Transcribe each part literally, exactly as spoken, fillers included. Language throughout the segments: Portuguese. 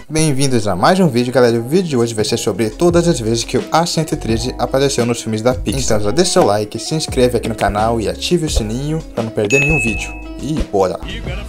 Bem-vindos a mais um vídeo, galera. O vídeo de hoje vai ser sobre todas as vezes que o A cento e treze apareceu nos filmes da Pixar. Então já deixa o like, se inscreve aqui no canal e ative o sininho para não perder nenhum vídeo. E bora!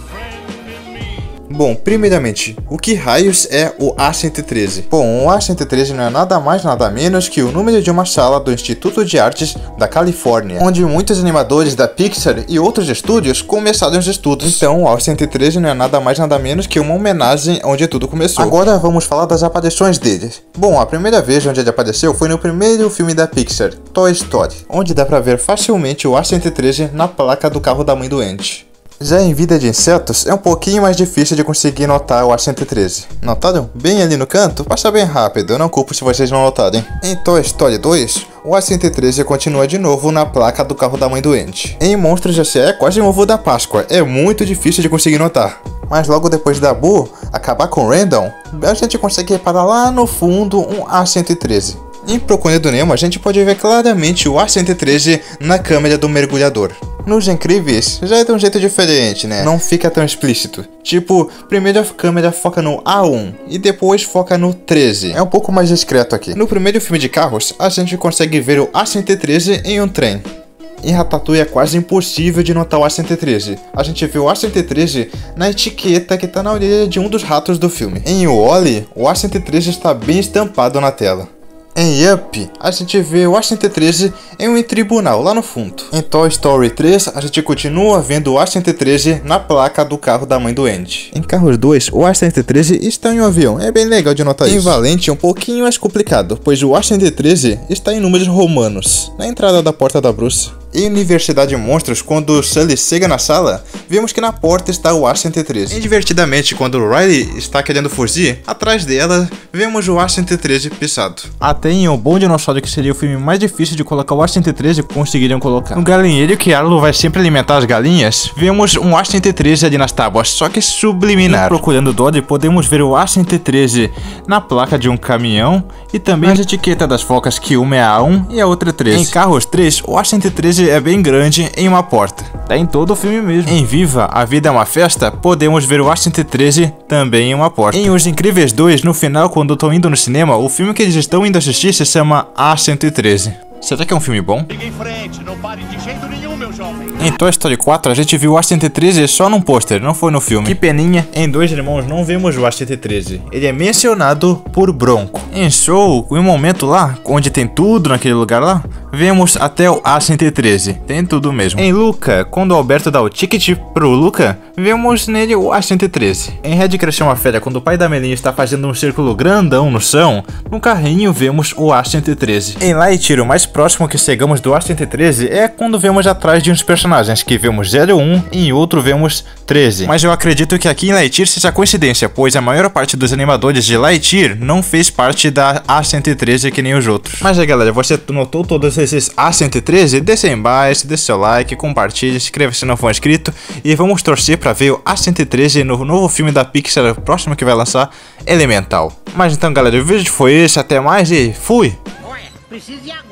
Bom, primeiramente, o que raios é o A cento e treze? Bom, o A cento e treze não é nada mais nada menos que o número de uma sala do Instituto de Artes da Califórnia, onde muitos animadores da Pixar e outros estúdios começaram os estudos. Então, o A cento e treze não é nada mais nada menos que uma homenagem onde tudo começou. Agora vamos falar das aparições dele. Bom, a primeira vez onde ele apareceu foi no primeiro filme da Pixar, Toy Story, onde dá pra ver facilmente o A cento e treze na placa do carro da mãe doente. Já em Vida de Insetos, é um pouquinho mais difícil de conseguir notar o A cento e treze. Notaram? Bem ali no canto? Passa bem rápido, eu não culpo se vocês não notarem. Em Toy Story dois, o A cento e treze continua de novo na placa do carro da mãe doente. Em Monstros S A é quase um ovo da Páscoa, é muito difícil de conseguir notar. Mas logo depois da Boo acabar com Randall, a gente consegue reparar lá no fundo um A cento e treze. Em Procurando Nemo, a gente pode ver claramente o A cento e treze na câmera do mergulhador. Nos Incríveis, já é de um jeito diferente, né? Não fica tão explícito. Tipo, primeiro a câmera foca no A um e depois foca no treze. É um pouco mais discreto aqui. No primeiro filme de carros, a gente consegue ver o A cento e treze em um trem. Em Ratatouille é quase impossível de notar o A cento e treze. A gente vê o A cento e treze na etiqueta que está na orelha de um dos ratos do filme. Em Wall-E, o A cento e treze está bem estampado na tela. Em Up, a gente vê o A cento e treze em um tribunal lá no fundo. Em Toy Story três, a gente continua vendo o A cento e treze na placa do carro da mãe doente. Em Carros dois, o A cento e treze está em um avião, é bem legal de notar isso. Em Valente é um pouquinho mais complicado, pois o A cento e treze está em números romanos, na entrada da porta da Bruxa. Em Universidade de Monstros, quando o Sully chega na sala, vemos que na porta está o A cento e treze. E Divertidamente, quando o Riley está querendo fugir, atrás dela, vemos o A cento e treze pisado. Até em O Bom Dinossauro, que seria o filme mais difícil de colocar o A cento e treze, conseguiriam colocar. No galinheiro que Arlo vai sempre alimentar as galinhas, vemos um A cento e treze ali nas tábuas, só que subliminar. E Procurando Dory, podemos ver o A cento e treze na placa de um caminhão e também as etiquetas das focas, que uma é A um e a outra é treze. Em Carros três, o A cento e treze é bem grande em uma porta. Tá em todo o filme mesmo. Em Viva, a Vida é uma Festa, podemos ver o A cento e treze também em uma porta. Em Os Incríveis dois, no final, quando estão indo no cinema, o filme que eles estão indo assistir se chama A cento e treze. Será que é um filme bom? Siga em frente, não pare de jeito nenhum, meu jovem. Em Toy Story quatro, a gente viu o A cento e treze só num pôster, não foi no filme. Que peninha. Em Dois Irmãos não vemos o A cento e treze. Ele é mencionado por Bronco. Em Soul, em um momento lá, onde tem tudo naquele lugar lá, vemos até o A cento e treze. Tem tudo mesmo. Em Luca, quando o Alberto dá o ticket pro Luca, vemos nele o A cento e treze. Em Red Cresceu uma Férias, quando o pai da Melinha está fazendo um círculo grandão no chão, no carrinho vemos o A cento e treze. Em Lightyear, o mais próximo que chegamos do A cento e treze é quando vemos atrás de uns personagens, que vemos zero um e em outro vemos treze. Mas eu acredito que aqui em Lightyear seja coincidência, pois a maior parte dos animadores de Lightyear não fez parte da A cento e treze que nem os outros. Mas aí, galera, você notou todos esses A cento e treze? Deixa aí embaixo, deixa seu like, compartilhe, inscreva-se se não for inscrito e vamos torcer pra ver o A cento e treze no novo filme da Pixar, o próximo que vai lançar, Elemental. Mas então, galera, o vídeo foi esse, até mais e fui! Preciso de